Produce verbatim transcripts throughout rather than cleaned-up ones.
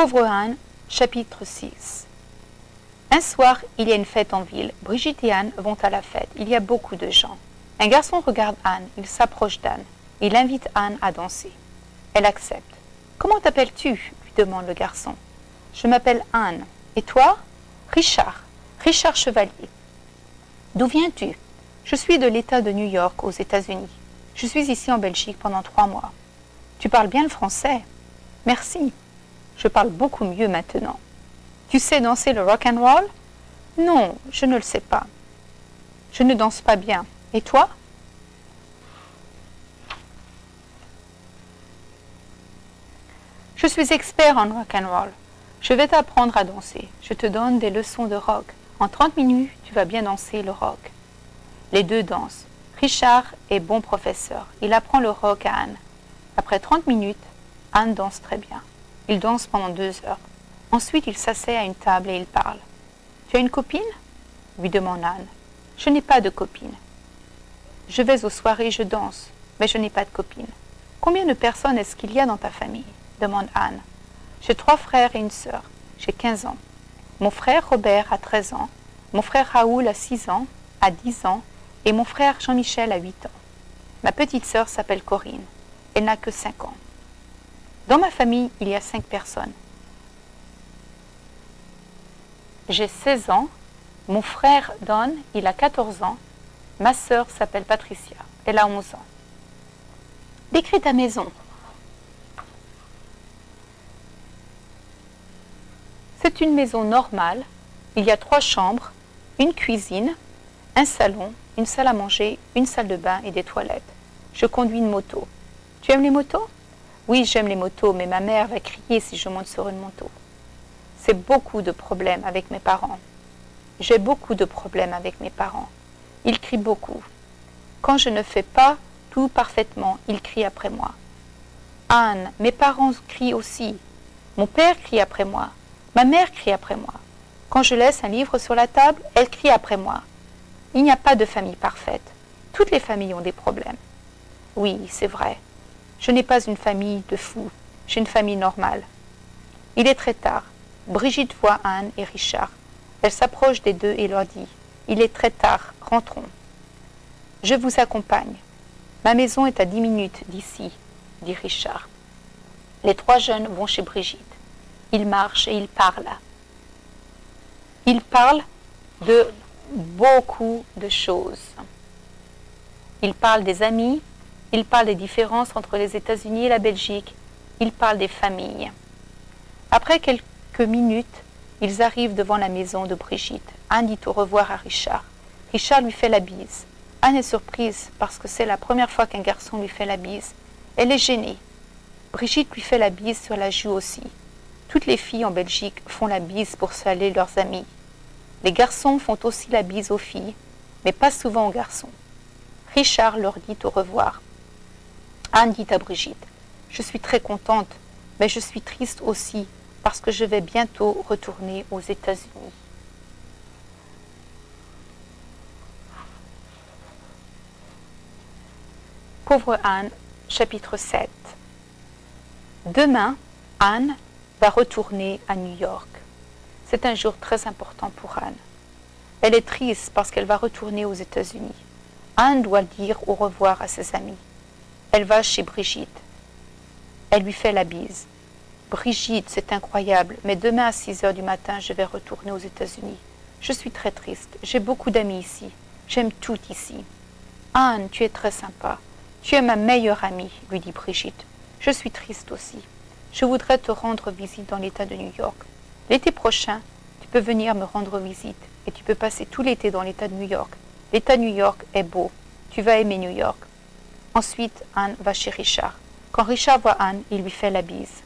Pauvre Anne, chapitre six. Un soir, il y a une fête en ville. Brigitte et Anne vont à la fête. Il y a beaucoup de gens. Un garçon regarde Anne. Il s'approche d'Anne. Il invite Anne à danser. Elle accepte. « Comment t'appelles-tu » lui demande le garçon. « Je m'appelle Anne. Et toi ?»« Richard. Richard Chevalier. »« D'où viens-tu ?»« Je suis de l'État de New York, aux États-Unis. Je suis ici en Belgique pendant trois mois. »« Tu parles bien le français ?»« Merci. Je parle beaucoup mieux maintenant. »« Tu sais danser le rock and roll ?»« Non, je ne le sais pas. »« Je ne danse pas bien. Et toi ?»« Je suis expert en rock and roll. Je vais t'apprendre à danser. Je te donne des leçons de rock. En trente minutes, tu vas bien danser le rock. » Les deux dansent. Richard est bon professeur. Il apprend le rock à Anne. Après trente minutes, Anne danse très bien. Il danse pendant deux heures. Ensuite, il s'assied à une table et il parle. « Tu as une copine ?» lui demande Anne. « Je n'ai pas de copine. Je vais aux soirées, je danse, mais je n'ai pas de copine. Combien de personnes est-ce qu'il y a dans ta famille ?» demande Anne. « J'ai trois frères et une sœur. J'ai quinze ans. Mon frère Robert a treize ans. Mon frère Raoul a six ans, a dix ans, et mon frère Jean-Michel a huit ans. Ma petite sœur s'appelle Corinne. Elle n'a que cinq ans. Dans ma famille, il y a cinq personnes. J'ai seize ans. Mon frère Don, il a quatorze ans. Ma sœur s'appelle Patricia. Elle a onze ans. Décris ta maison. C'est une maison normale. Il y a trois chambres, une cuisine, un salon, une salle à manger, une salle de bain et des toilettes. Je conduis une moto. Tu aimes les motos? Oui, j'aime les motos, mais ma mère va crier si je monte sur une moto. C'est beaucoup de problèmes avec mes parents. J'ai beaucoup de problèmes avec mes parents. Ils crient beaucoup. Quand je ne fais pas tout parfaitement, ils crient après moi. Anne, mes parents crient aussi. Mon père crie après moi. Ma mère crie après moi. Quand je laisse un livre sur la table, elle crie après moi. Il n'y a pas de famille parfaite. Toutes les familles ont des problèmes. Oui, c'est vrai. Je n'ai pas une famille de fous. J'ai une famille normale. Il est très tard. Brigitte voit Anne et Richard. Elle s'approche des deux et leur dit « Il est très tard, rentrons. »« Je vous accompagne. Ma maison est à dix minutes d'ici, » dit Richard. Les trois jeunes vont chez Brigitte. Ils marchent et ils parlent. Ils parlent de beaucoup de choses. Ils parlent des amis, ils parlent des différences entre les États-Unis et la Belgique, ils parlent des familles. Après quelques minutes, ils arrivent devant la maison de Brigitte. Anne dit au revoir à Richard. Richard lui fait la bise. Anne est surprise parce que c'est la première fois qu'un garçon lui fait la bise. Elle est gênée. Brigitte lui fait la bise sur la joue aussi. Toutes les filles en Belgique font la bise pour saluer leurs amis. Les garçons font aussi la bise aux filles, mais pas souvent aux garçons. Richard leur dit au revoir. Anne dit à Brigitte, « Je suis très contente, mais je suis triste aussi parce que je vais bientôt retourner aux États-Unis. » Pauvre Anne, chapitre sept. Demain, Anne va retourner à New York. C'est un jour très important pour Anne. Elle est triste parce qu'elle va retourner aux États-Unis. Anne doit dire au revoir à ses amis. Elle va chez Brigitte. Elle lui fait la bise. Brigitte, c'est incroyable, mais demain à six heures du matin, je vais retourner aux États-Unis. Je suis très triste. J'ai beaucoup d'amis ici. J'aime tout ici. Anne, tu es très sympa. Tu es ma meilleure amie, lui dit Brigitte. Je suis triste aussi. Je voudrais te rendre visite dans l'État de New York. L'été prochain, tu peux venir me rendre visite et tu peux passer tout l'été dans l'État de New York. L'État de New York est beau. Tu vas aimer New York. Ensuite, Anne va chez Richard. Quand Richard voit Anne, il lui fait la bise.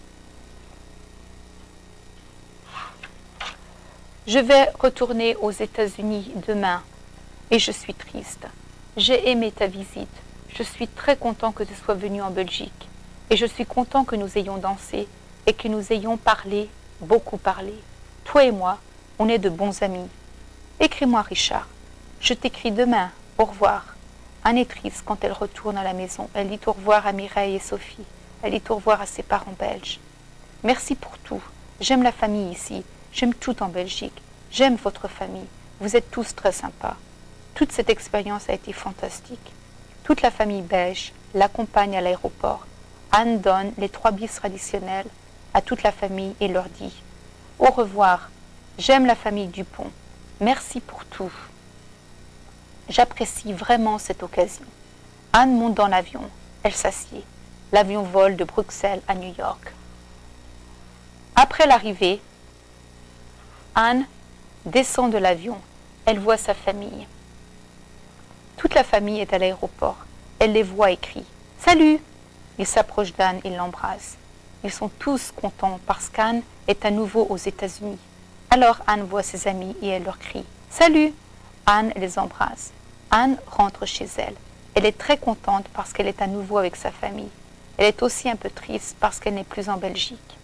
Je vais retourner aux États-Unis demain et je suis triste. J'ai aimé ta visite. Je suis très content que tu sois venu en Belgique. Et je suis content que nous ayons dansé et que nous ayons parlé, beaucoup parlé. Toi et moi, on est de bons amis. Écris-moi, Richard. Je t'écris demain. Au revoir. Anne est triste quand elle retourne à la maison. Elle dit au revoir à Mireille et Sophie. Elle dit au revoir à ses parents belges. Merci pour tout. J'aime la famille ici. J'aime tout en Belgique. J'aime votre famille. Vous êtes tous très sympas. Toute cette expérience a été fantastique. Toute la famille belge l'accompagne à l'aéroport. Anne donne les trois bis traditionnels à toute la famille et leur dit « Au revoir, j'aime la famille Dupont. Merci pour tout. J'apprécie vraiment cette occasion. » Anne monte dans l'avion. Elle s'assied. L'avion vole de Bruxelles à New York. Après l'arrivée, Anne descend de l'avion. Elle voit sa famille. Toute la famille est à l'aéroport. Elle les voit et crie « Salut !» Ils s'approchent d'Anne et l'embrassent. Ils sont tous contents parce qu'Anne est à nouveau aux États-Unis. Alors Anne voit ses amis et elle leur crie « Salut !» Anne les embrasse. Anne rentre chez elle. Elle est très contente parce qu'elle est à nouveau avec sa famille. Elle est aussi un peu triste parce qu'elle n'est plus en Belgique.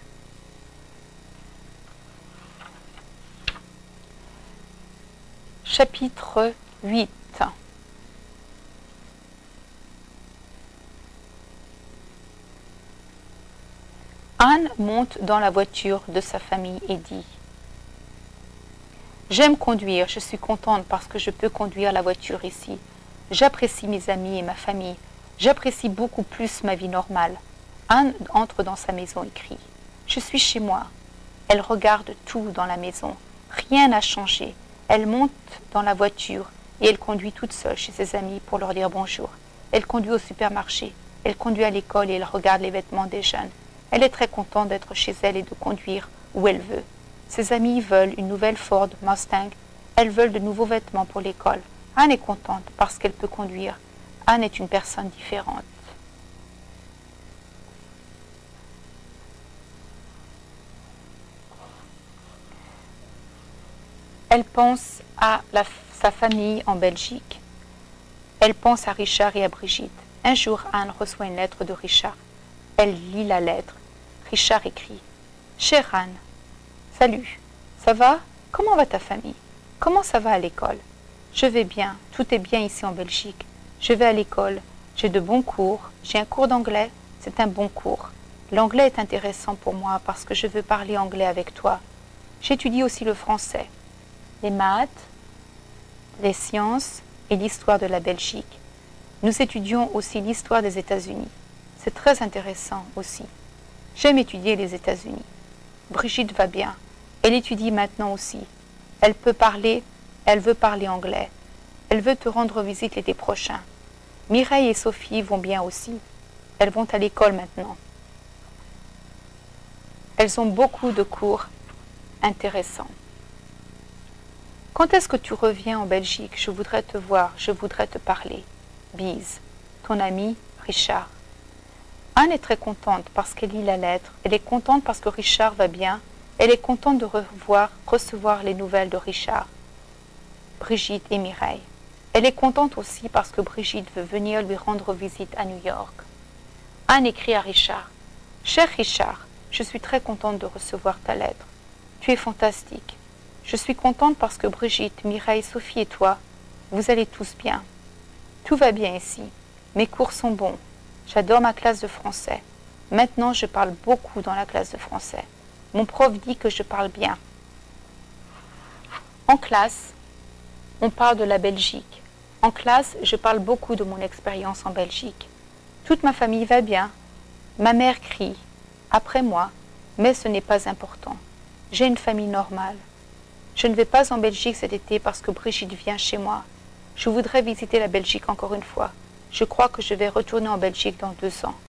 Chapitre huit. Anne monte dans la voiture de sa famille et dit « J'aime conduire, je suis contente parce que je peux conduire la voiture ici. J'apprécie mes amis et ma famille. J'apprécie beaucoup plus ma vie normale. » Anne entre dans sa maison et crie « Je suis chez moi. » Elle regarde tout dans la maison. Rien n'a changé. Elle monte dans la voiture et elle conduit toute seule chez ses amis pour leur dire bonjour. Elle conduit au supermarché. Elle conduit à l'école et elle regarde les vêtements des jeunes. Elle est très contente d'être chez elle et de conduire où elle veut. Ses amis veulent une nouvelle Ford Mustang. Elles veulent de nouveaux vêtements pour l'école. Anne est contente parce qu'elle peut conduire. Anne est une personne différente. Elle pense à la, sa famille en Belgique. Elle pense à Richard et à Brigitte. Un jour, Anne reçoit une lettre de Richard. Elle lit la lettre. Richard écrit « Chère Anne, salut, ça va? Comment va ta famille? Comment ça va à l'école? Je vais bien, tout est bien ici en Belgique. Je vais à l'école, j'ai de bons cours, j'ai un cours d'anglais, c'est un bon cours. L'anglais est intéressant pour moi parce que je veux parler anglais avec toi. J'étudie aussi le français, les maths, les sciences et l'histoire de la Belgique. Nous étudions aussi l'histoire des États-Unis. C'est très intéressant aussi. J'aime étudier les États-Unis. Brigitte va bien. Elle étudie maintenant aussi. Elle peut parler, elle veut parler anglais. Elle veut te rendre visite l'été prochain. Mireille et Sophie vont bien aussi. Elles vont à l'école maintenant. Elles ont beaucoup de cours intéressants. Quand est-ce que tu reviens en Belgique? Je voudrais te voir, je voudrais te parler. Bise. Ton ami Richard. Anne est très contente parce qu'elle lit la lettre. Elle est contente parce que Richard va bien. Elle est contente de revoir, recevoir les nouvelles de Richard, Brigitte et Mireille. Elle est contente aussi parce que Brigitte veut venir lui rendre visite à New York. Anne écrit à Richard. « Cher Richard, je suis très contente de recevoir ta lettre. Tu es fantastique. Je suis contente parce que Brigitte, Mireille, Sophie et toi, vous allez tous bien. Tout va bien ici. Mes cours sont bons. J'adore ma classe de français. Maintenant, je parle beaucoup dans la classe de français. Mon prof dit que je parle bien. En classe, on parle de la Belgique. En classe, je parle beaucoup de mon expérience en Belgique. Toute ma famille va bien. Ma mère crie après moi, mais ce n'est pas important. J'ai une famille normale. Je ne vais pas en Belgique cet été parce que Brigitte vient chez moi. Je voudrais visiter la Belgique encore une fois. Je crois que je vais retourner en Belgique dans deux ans.